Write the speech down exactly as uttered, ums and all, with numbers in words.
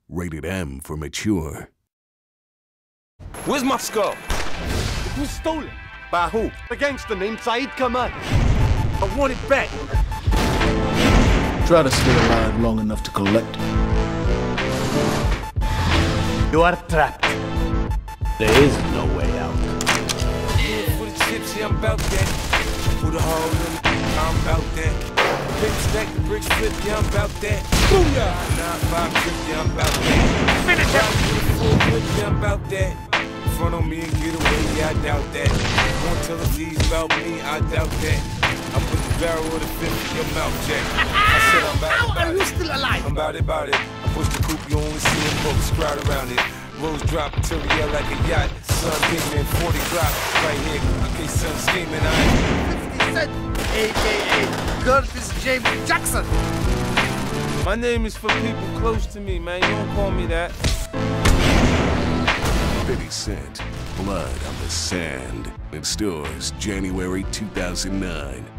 Rated M for mature. Where's my skull? It was stolen. By who? A gangster named Saeed Kamal. I want it back. Try to stay alive long enough to collect. You are trapped. There is no way out. Yeah. For the chips, yeah, I'm about that. For the hole in the I'm about that. Big stack the bricks flip, yeah, I'm about that. Booyah! Nine, five, trip, yeah, I'm about that. Finish it! Full clip, yeah, I'm about that. Front on me and get away, yeah, I doubt that. Won't tell the leaves about me, I doubt that. I put the barrel of the fifth in your mouth, Jack. I said I'm about it, about Are you still alive? I'm about it, about it. I push the coupe, you only see them folks crowd around it. Rolls drop until the air like a yacht. Sun beaming, forty Glock, right here. Okay, sun scheming, I ain't. fifty Cent, a k a. Curtis James Jackson. My name is for people close to me, man. You don't call me that. fifty Cent, Blood on the Sand. In stores January two thousand nine.